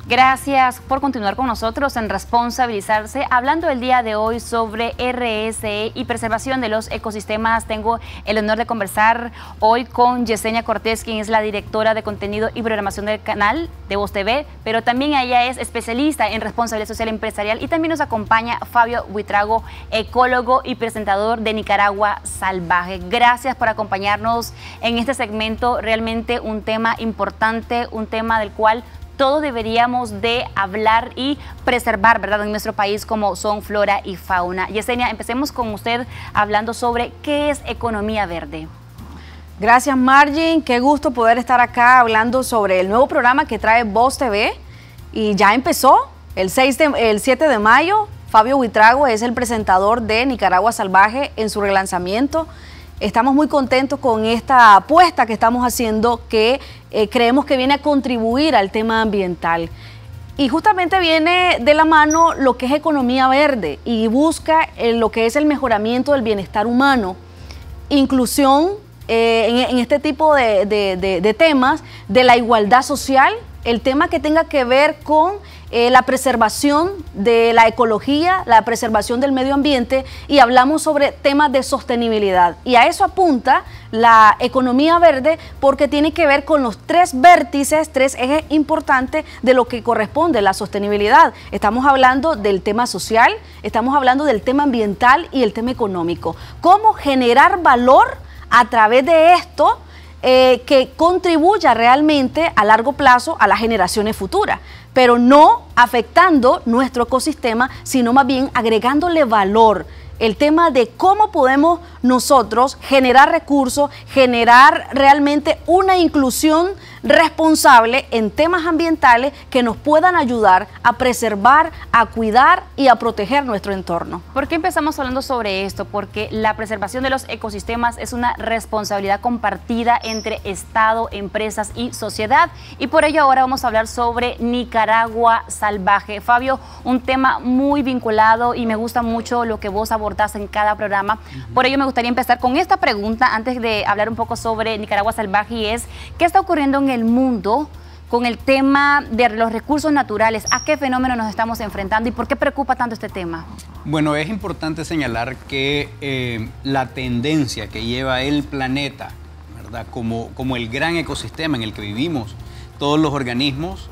Gracias por continuar con nosotros en Responsabilizarse. Hablando el día de hoy sobre RSE y preservación de los ecosistemas, tengo el honor de conversar hoy con Yesenia Cortés, quien es la directora de contenido y programación del canal de Voz TV, pero también ella es especialista en responsabilidad social empresarial, y también nos acompaña Fabio Buitrago, ecólogo y presentador de Nicaragua Salvaje. Gracias por acompañarnos en este segmento, realmente un tema importante, un tema del cual todos deberíamos de hablar y preservar, ¿verdad?, en nuestro país, como son flora y fauna. Yesenia, empecemos con usted hablando sobre qué es economía verde. Gracias, Margin. Qué gusto poder estar acá hablando sobre el nuevo programa que trae Voz TV. Y ya empezó el 7 de mayo. Fabio Buitrago es el presentador de Nicaragua Salvaje en su relanzamiento. Estamos muy contentos con esta apuesta que estamos haciendo, que creemos que viene a contribuir al tema ambiental. Y justamente viene de la mano lo que es economía verde y busca lo que es el mejoramiento del bienestar humano, inclusión en este tipo de temas, de la igualdad social, el tema que tenga que ver con la preservación de la ecología, la preservación del medio ambiente, y hablamos sobre temas de sostenibilidad. Y a eso apunta la economía verde, porque tiene que ver con los tres vértices, tres ejes importantes de lo que corresponde a la sostenibilidad. Estamos hablando del tema social, estamos hablando del tema ambiental y el tema económico. ¿Cómo generar valor a través de esto que contribuya realmente a largo plazo a las generaciones futuras, pero no afectando nuestro ecosistema, sino más bien agregándole valor? El tema de cómo podemos nosotros generar recursos, generar realmente una inclusión responsable en temas ambientales que nos puedan ayudar a preservar, a cuidar y a proteger nuestro entorno. ¿Por qué empezamos hablando sobre esto? Porque la preservación de los ecosistemas es una responsabilidad compartida entre Estado, empresas y sociedad, y por ello ahora vamos a hablar sobre Nicaragua Salvaje. Fabio, un tema muy vinculado, y me gusta mucho lo que vos abordás en cada programa. Por ello me gustaría empezar con esta pregunta antes de hablar un poco sobre Nicaragua Salvaje, y es: ¿qué está ocurriendo en el mundo con el tema de los recursos naturales? ¿A qué fenómeno nos estamos enfrentando y por qué preocupa tanto este tema? Bueno, es importante señalar que la tendencia que lleva el planeta, ¿verdad?, como el gran ecosistema en el que vivimos todos los organismos,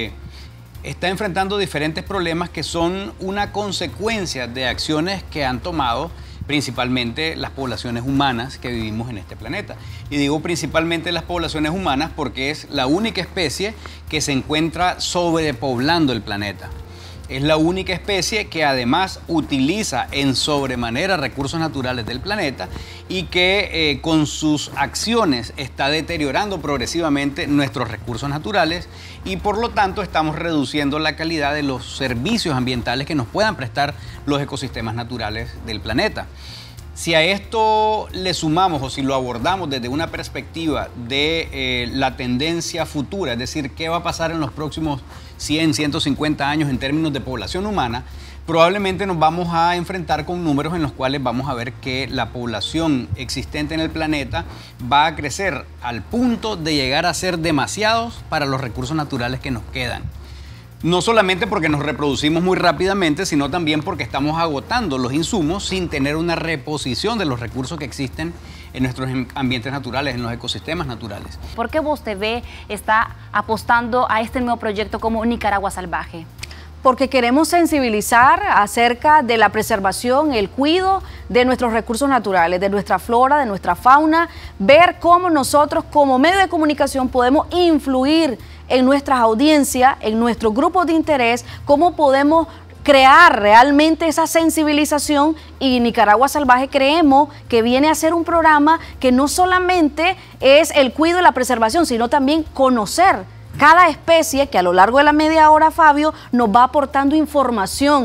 está enfrentando diferentes problemas que son una consecuencia de acciones que han tomado principalmente las poblaciones humanas que vivimos en este planeta. Y digo principalmente las poblaciones humanas porque es la única especie que se encuentra sobrepoblando el planeta. Es la única especie que además utiliza en sobremanera recursos naturales del planeta y que con sus acciones está deteriorando progresivamente nuestros recursos naturales, y por lo tanto estamos reduciendo la calidad de los servicios ambientales que nos puedan prestar los ecosistemas naturales del planeta. Si a esto le sumamos, o si lo abordamos desde una perspectiva de la tendencia futura, es decir, qué va a pasar en los próximos 100, 150 años en términos de población humana, probablemente nos vamos a enfrentar con números en los cuales vamos a ver que la población existente en el planeta va a crecer al punto de llegar a ser demasiados para los recursos naturales que nos quedan. No solamente porque nos reproducimos muy rápidamente, sino también porque estamos agotando los insumos sin tener una reposición de los recursos que existen en nuestros ambientes naturales, en los ecosistemas naturales. ¿Por qué Voz TV está apostando a este nuevo proyecto como Nicaragua Salvaje? Porque queremos sensibilizar acerca de la preservación, el cuidado de nuestros recursos naturales, de nuestra flora, de nuestra fauna, ver cómo nosotros como medio de comunicación podemos influir en nuestras audiencias, en nuestros grupos de interés, cómo podemos crear realmente esa sensibilización. Y Nicaragua Salvaje creemos que viene a ser un programa que no solamente es el cuidado y la preservación, sino también conocer cada especie, que a lo largo de la media hora Fabio nos va aportando información.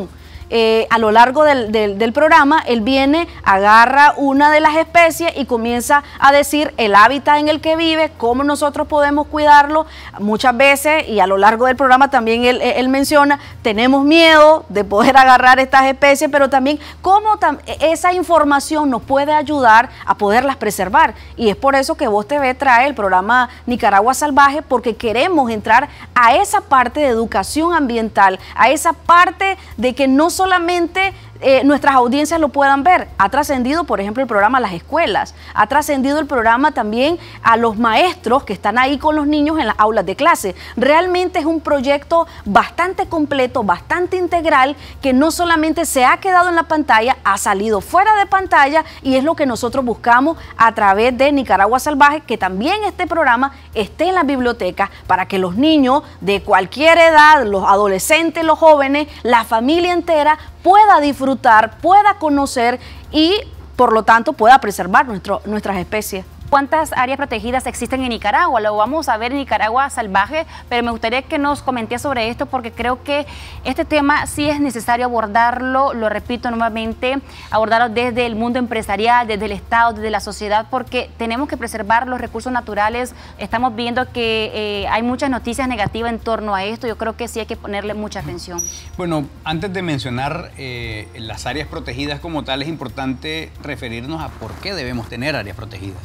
a lo largo del programa, él viene, agarra una de las especies y comienza a decir el hábitat en el que vive, cómo nosotros podemos cuidarlo. Muchas veces, y a lo largo del programa también él menciona, tenemos miedo de poder agarrar estas especies, pero también cómo esa información nos puede ayudar a poderlas preservar. Y es por eso que Voz TV trae el programa Nicaragua Salvaje, porque queremos entrar a esa parte de educación ambiental, a esa parte de que no solamente nuestras audiencias lo puedan ver. Ha trascendido, por ejemplo, el programa a las escuelas, ha trascendido el programa también a los maestros que están ahí con los niños en las aulas de clase. Realmente es un proyecto bastante completo, bastante integral, que no solamente se ha quedado en la pantalla, ha salido fuera de pantalla, y es lo que nosotros buscamos a través de Nicaragua Salvaje, que también este programa esté en las bibliotecas para que los niños de cualquier edad, los adolescentes, los jóvenes, la familia entera pueda disfrutar, pueda conocer y por lo tanto pueda preservar nuestras especies. ¿Cuántas áreas protegidas existen en Nicaragua? Lo vamos a ver en Nicaragua Salvaje, pero me gustaría que nos comenté sobre esto, porque creo que este tema sí es necesario abordarlo, lo repito nuevamente, abordarlo desde el mundo empresarial, desde el Estado, desde la sociedad, porque tenemos que preservar los recursos naturales. Estamos viendo que hay muchas noticias negativas en torno a esto. Yo creo que sí hay que ponerle mucha atención. Bueno, antes de mencionar las áreas protegidas como tal, es importante referirnos a por qué debemos tener áreas protegidas.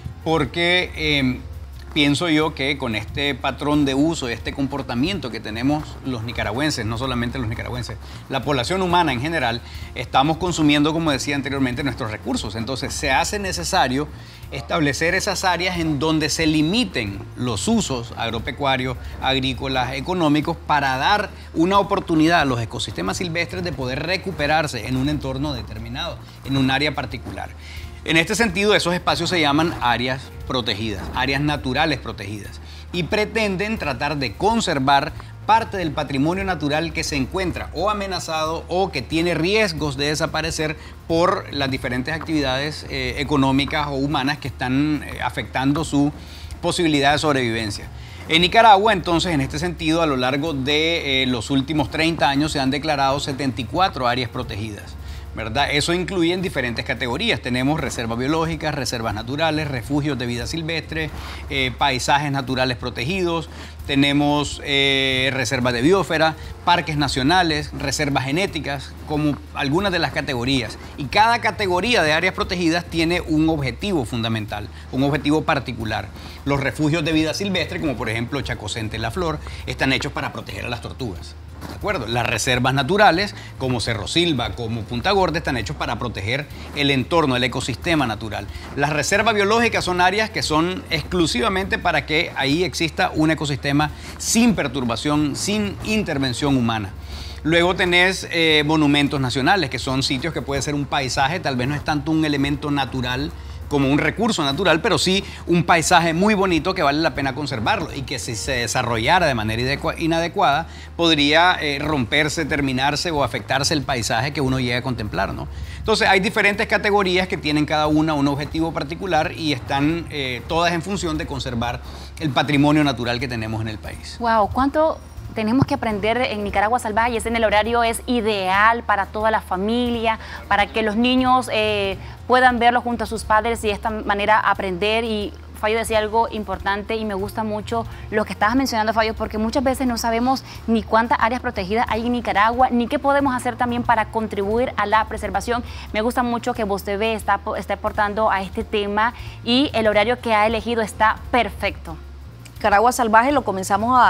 Porque pienso yo que con este patrón de uso, este comportamiento que tenemos los nicaragüenses, no solamente los nicaragüenses, la población humana en general, estamos consumiendo, como decía anteriormente, nuestros recursos. Entonces se hace necesario establecer esas áreas en donde se limiten los usos agropecuarios, agrícolas, económicos, para dar una oportunidad a los ecosistemas silvestres de poder recuperarse en un entorno determinado, en un área particular. En este sentido, esos espacios se llaman áreas protegidas, áreas naturales protegidas, y pretenden tratar de conservar parte del patrimonio natural que se encuentra o amenazado o que tiene riesgos de desaparecer por las diferentes actividades económicas o humanas que están afectando su posibilidad de sobrevivencia. En Nicaragua, entonces, en este sentido, a lo largo de los últimos 30 años se han declarado 74 áreas protegidas, ¿verdad? Eso incluye en diferentes categorías. Tenemos reservas biológicas, reservas naturales, refugios de vida silvestre, paisajes naturales protegidos, tenemos reservas de biosfera, parques nacionales, reservas genéticas, como algunas de las categorías. Y cada categoría de áreas protegidas tiene un objetivo fundamental, un objetivo particular. Los refugios de vida silvestre, como por ejemplo Chacocente La Flor, están hechos para proteger a las tortugas. ¿De acuerdo? Las reservas naturales, como Cerro Silva, como Punta Gorda, están hechos para proteger el entorno, el ecosistema natural. Las reservas biológicas son áreas que son exclusivamente para que ahí exista un ecosistema sin perturbación, sin intervención humana. Luego tenés monumentos nacionales, que son sitios que puede ser un paisaje, tal vez no es tanto un elemento natural como un recurso natural, pero sí un paisaje muy bonito que vale la pena conservarlo, y que si se desarrollara de manera inadecuada podría romperse, terminarse o afectarse el paisaje que uno llega a contemplar, ¿no? Entonces hay diferentes categorías que tienen cada una un objetivo particular y están todas en función de conservar el patrimonio natural que tenemos en el país. Wow, ¿cuánto tenemos que aprender en Nicaragua Salvaje? Y ese en el horario es ideal para toda la familia, para que los niños puedan verlo junto a sus padres y de esta manera aprender. Y Fabio decía algo importante y me gusta mucho lo que estabas mencionando, Fabio, porque muchas veces no sabemos ni cuántas áreas protegidas hay en Nicaragua, ni qué podemos hacer también para contribuir a la preservación. Me gusta mucho que Voz TV está aportando a este tema, y el horario que ha elegido está perfecto. Nicaragua Salvaje lo comenzamos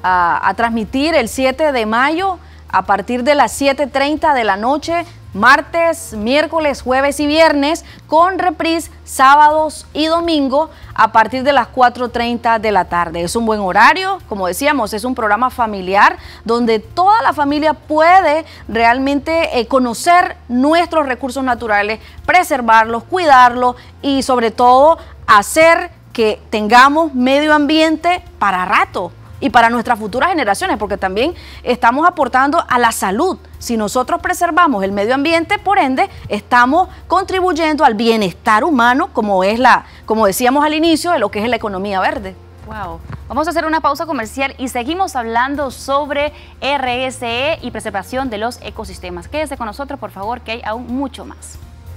a transmitir el 7 de mayo a partir de las 7:30 de la noche, martes, miércoles, jueves y viernes, con reprise sábados y domingo a partir de las 4:30 de la tarde. Es un buen horario, como decíamos, es un programa familiar donde toda la familia puede realmente conocer nuestros recursos naturales, preservarlos, cuidarlos y sobre todo hacer que tengamos medio ambiente para rato y para nuestras futuras generaciones, porque también estamos aportando a la salud. Si nosotros preservamos el medio ambiente, por ende, estamos contribuyendo al bienestar humano, como decíamos al inicio, de lo que es la economía verde. Wow. Vamos a hacer una pausa comercial y seguimos hablando sobre RSE y preservación de los ecosistemas. Quédese con nosotros, por favor, que hay aún mucho más.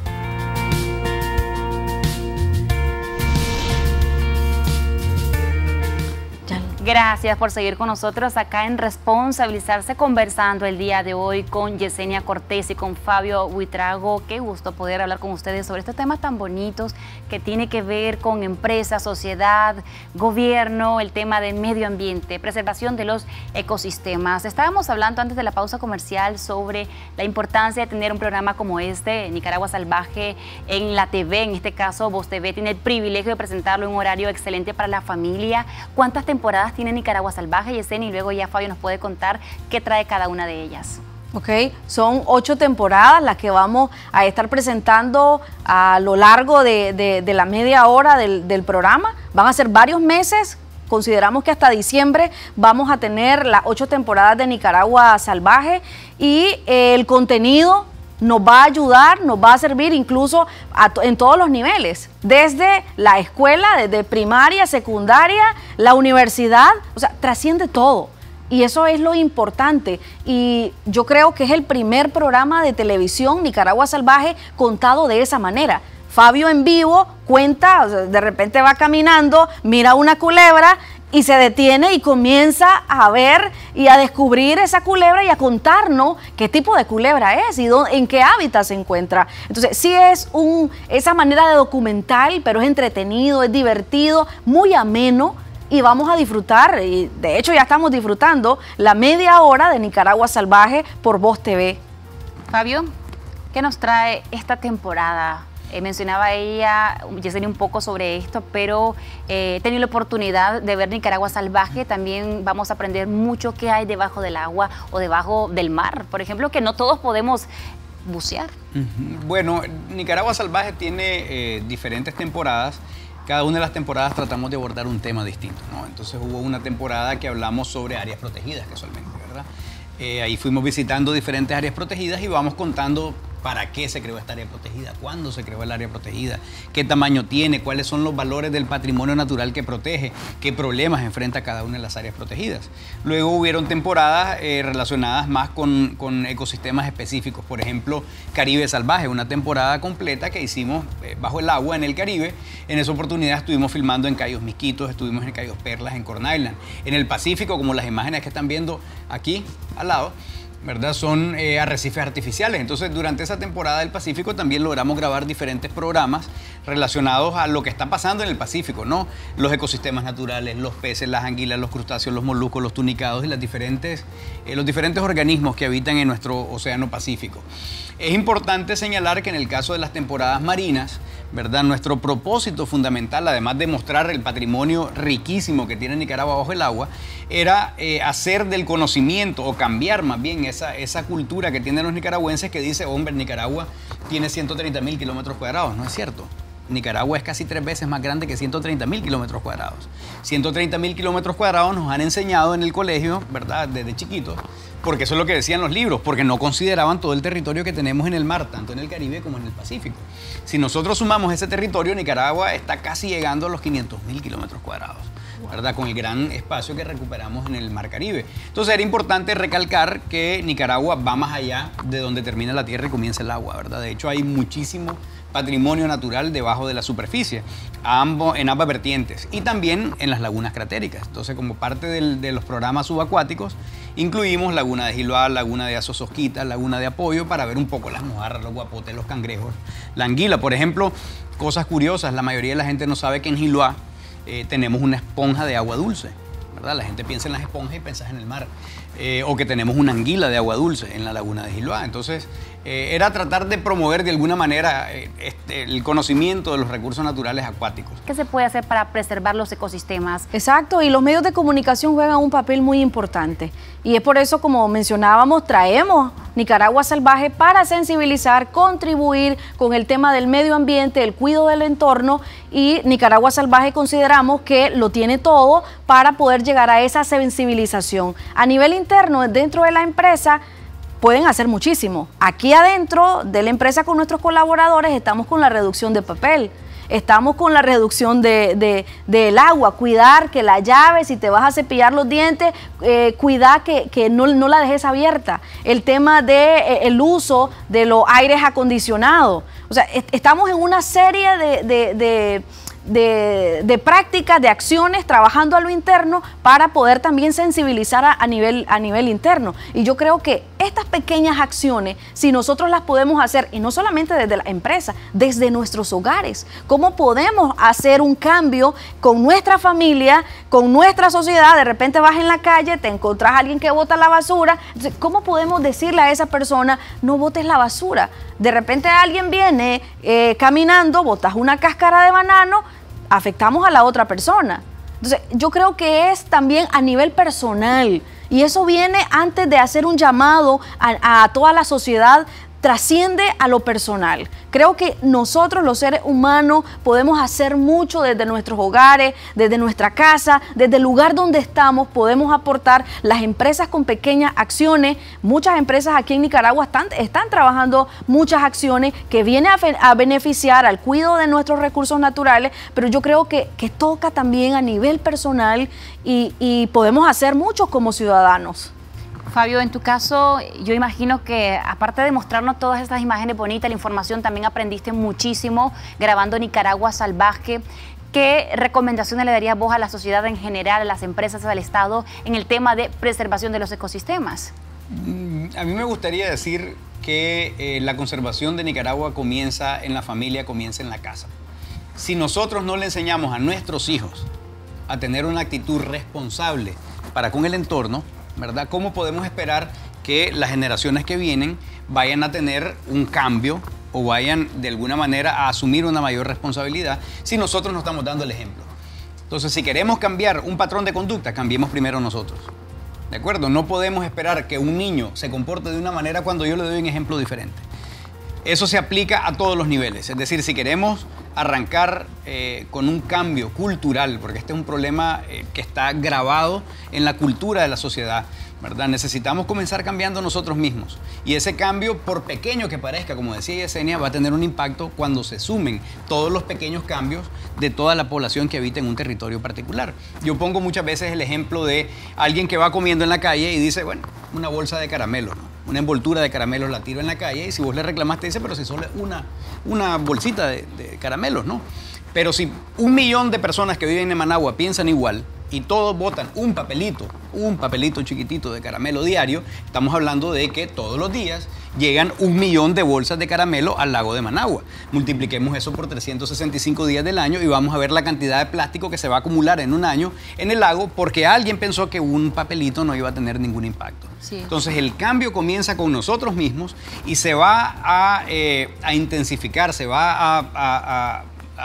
Gracias por seguir con nosotros acá en Responsabilizarse, conversando el día de hoy con Yesenia Cortés y con Fabio Buitrago. Qué gusto poder hablar con ustedes sobre estos temas tan bonitos que tiene que ver con empresa, sociedad, gobierno, el tema del medio ambiente, preservación de los ecosistemas. Estábamos hablando antes de la pausa comercial sobre la importancia de tener un programa como este, Nicaragua Salvaje, en la TV, en este caso Voz TV tiene el privilegio de presentarlo en un horario excelente para la familia. ¿Cuántas temporadas tiene Nicaragua Salvaje, Yesenia? Y luego ya Fabio nos puede contar qué trae cada una de ellas. Ok, son 8 temporadas las que vamos a estar presentando a lo largo de la media hora del programa. Van a ser varios meses. Consideramos que hasta diciembre vamos a tener las 8 temporadas de Nicaragua Salvaje, y el contenido nos va a ayudar, nos va a servir incluso en todos los niveles, desde la escuela, desde primaria, secundaria, la universidad, o sea, trasciende todo. Y eso es lo importante, y yo creo que es el primer programa de televisión Nicaragua Salvaje contado de esa manera. Fabio en vivo cuenta, o sea, de repente va caminando, mira una culebra y se detiene y comienza a ver y a descubrir esa culebra y a contarnos qué tipo de culebra es y en qué hábitat se encuentra. Entonces sí es esa manera de documental, pero es entretenido, es divertido, muy ameno, y vamos a disfrutar, y de hecho ya estamos disfrutando la media hora de Nicaragua Salvaje por Voz TV. Fabio, ¿qué nos trae esta temporada? Mencionaba ella, Yesenia, un poco sobre esto, pero he tenido la oportunidad de ver Nicaragua Salvaje. También vamos a aprender mucho qué hay debajo del agua o debajo del mar. Por ejemplo, que no todos podemos bucear. Bueno, Nicaragua Salvaje tiene diferentes temporadas. Cada una de las temporadas tratamos de abordar un tema distinto, ¿no? Entonces hubo una temporada que hablamos sobre áreas protegidas, casualmente, ¿verdad? Ahí fuimos visitando diferentes áreas protegidas y vamos contando para qué se creó esta área protegida, cuándo se creó el área protegida, qué tamaño tiene, cuáles son los valores del patrimonio natural que protege, qué problemas enfrenta cada una de las áreas protegidas. Luego hubieron temporadas relacionadas más con ecosistemas específicos, por ejemplo, Caribe Salvaje, una temporada completa que hicimos bajo el agua en el Caribe. En esa oportunidad estuvimos filmando en Cayos Misquitos, estuvimos en Cayos Perlas, en Corn Island. En el Pacífico, como las imágenes que están viendo aquí al lado, ¿verdad? Son arrecifes artificiales. Entonces, durante esa temporada del Pacífico también logramos grabar diferentes programas relacionados a lo que está pasando en el Pacífico, ¿no? Los ecosistemas naturales, los peces, las anguilas, los crustáceos, los moluscos, los tunicados y los diferentes organismos que habitan en nuestro océano Pacífico. Es importante señalar que en el caso de las temporadas marinas, ¿verdad? Nuestro propósito fundamental, además de mostrar el patrimonio riquísimo que tiene Nicaragua bajo el agua, era hacer del conocimiento, o cambiar más bien esa cultura que tienen los nicaragüenses, que dice, hombre, Nicaragua tiene 130.000 kilómetros cuadrados. No es cierto. Nicaragua es casi 3 veces más grande que 130.000 kilómetros cuadrados. 130.000 kilómetros cuadrados nos han enseñado en el colegio, ¿verdad? Desde chiquitos, porque eso es lo que decían los libros, porque no consideraban todo el territorio que tenemos en el mar, tanto en el Caribe como en el Pacífico. Si nosotros sumamos ese territorio, Nicaragua está casi llegando a los 500.000 kilómetros cuadrados, ¿verdad? Con el gran espacio que recuperamos en el Mar Caribe. Entonces era importante recalcar que Nicaragua va más allá de donde termina la tierra y comienza el agua, ¿verdad? De hecho, hay muchísimo patrimonio natural debajo de la superficie, en ambas vertientes, y también en las lagunas cratéricas. Entonces, como parte de los programas subacuáticos, incluimos Laguna de Giloá, Laguna de Azososquita, Laguna de Apoyo, para ver un poco las mojarras, los guapotes, los cangrejos, la anguila. Por ejemplo, cosas curiosas, la mayoría de la gente no sabe que en Giloá tenemos una esponja de agua dulce, ¿verdad? La gente piensa en las esponjas y piensa en el mar. O que tenemos una anguila de agua dulce en la Laguna de Giloá. Entonces, era tratar de promover de alguna manera el conocimiento de los recursos naturales acuáticos. ¿Qué se puede hacer para preservar los ecosistemas? Exacto, y los medios de comunicación juegan un papel muy importante. Y es por eso, como mencionábamos, traemos Nicaragua Salvaje para sensibilizar, contribuir con el tema del medio ambiente, el cuidado del entorno, y Nicaragua Salvaje consideramos que lo tiene todo para poder llegar a esa sensibilización. A nivel interno, dentro de la empresa, pueden hacer muchísimo. Aquí adentro de la empresa con nuestros colaboradores estamos con la reducción de papel. estamos con la reducción del agua, cuidar que la llave, si te vas a cepillar los dientes, cuidar que no la dejes abierta. El tema del uso de los aires acondicionados. O sea, estamos en una serie de prácticas, de acciones, trabajando a lo interno para poder también sensibilizar a nivel interno. Y yo creo que estas pequeñas acciones, si nosotros las podemos hacer, y no solamente desde la empresa, desde nuestros hogares, ¿cómo podemos hacer un cambio con nuestra familia, con nuestra sociedad? De repente vas en la calle, te encontrás a alguien que bota la basura. Entonces, ¿cómo podemos decirle a esa persona, no botes la basura? De repente alguien viene caminando, botas una cáscara de banano, afectamos a la otra persona. Entonces, yo creo que es también a nivel personal, y eso viene antes de hacer un llamado a toda la sociedad, trasciende a lo personal. Creo que nosotros, los seres humanos, podemos hacer mucho desde nuestros hogares, desde nuestra casa, desde el lugar donde estamos, podemos aportar. Las empresas con pequeñas acciones, muchas empresas aquí en Nicaragua están trabajando muchas acciones que vienen a beneficiar al cuidado de nuestros recursos naturales, pero yo creo que toca también a nivel personal y podemos hacer mucho como ciudadanos. Fabio, en tu caso, yo imagino que aparte de mostrarnos todas estas imágenes bonitas, la información, también aprendiste muchísimo grabando Nicaragua Salvaje. ¿Qué recomendaciones le darías vos a la sociedad en general, a las empresas, al Estado, en el tema de preservación de los ecosistemas? A mí me gustaría decir que la conservación de Nicaragua comienza en la familia, comienza en la casa. Si nosotros no le enseñamos a nuestros hijos a tener una actitud responsable para con el entorno, ¿verdad? ¿Cómo podemos esperar que las generaciones que vienen vayan a tener un cambio o vayan de alguna manera a asumir una mayor responsabilidad si nosotros no estamos dando el ejemplo? Entonces, si queremos cambiar un patrón de conducta, cambiemos primero nosotros. ¿De acuerdo? No podemos esperar que un niño se comporte de una manera cuando yo le doy un ejemplo diferente. Eso se aplica a todos los niveles. Es decir, si queremos arrancar con un cambio cultural, porque este es un problema que está grabado en la cultura de la sociedad, ¿verdad? Necesitamos comenzar cambiando nosotros mismos. Y ese cambio, por pequeño que parezca, como decía Yesenia, va a tener un impacto cuando se sumen todos los pequeños cambios de toda la población que habita en un territorio particular. Yo pongo muchas veces el ejemplo de alguien que va comiendo en la calle y dice, bueno, una bolsa de caramelos, ¿no? Una envoltura de caramelos la tiro en la calle, y si vos le reclamaste, dice, pero si solo es una bolsita de caramelos, ¿no? Pero si 1 millón de personas que viven en Managua piensan igual y todos botan un papelito chiquitito de caramelo diario, estamos hablando de que todos los días llegan 1 millón de bolsas de caramelo al lago de Managua. Multipliquemos eso por 365 días del año y vamos a ver la cantidad de plástico que se va a acumular en un año en el lago porque alguien pensó que un papelito no iba a tener ningún impacto. Sí. Entonces el cambio comienza con nosotros mismos y se va a intensificar, se va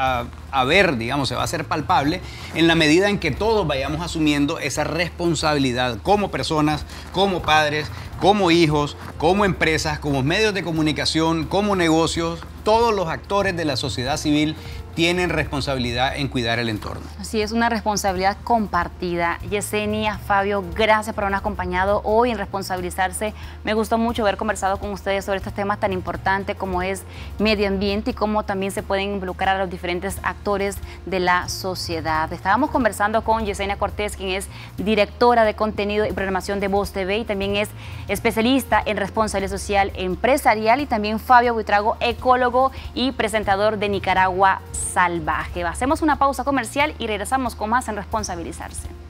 a ver, digamos, se va a hacer palpable en la medida en que todos vayamos asumiendo esa responsabilidad como personas, como padres, como hijos, como empresas, como medios de comunicación, como negocios. Todos los actores de la sociedad civil tienen responsabilidad en cuidar el entorno. Así es, una responsabilidad compartida. Yesenia, Fabio, gracias por habernos acompañado hoy en Responsabilizarse. Me gustó mucho haber conversado con ustedes sobre estos temas tan importantes como es medio ambiente y cómo también se pueden involucrar a los diferentes actores de la sociedad. Estábamos conversando con Yesenia Cortés, quien es directora de contenido y programación de Voz TV y también es especialista en responsabilidad social empresarial, y también Fabio Buitrago, ecólogo y presentador de Nicaragua Salvaje. Hacemos una pausa comercial y regresamos con más en Responsabilizarse.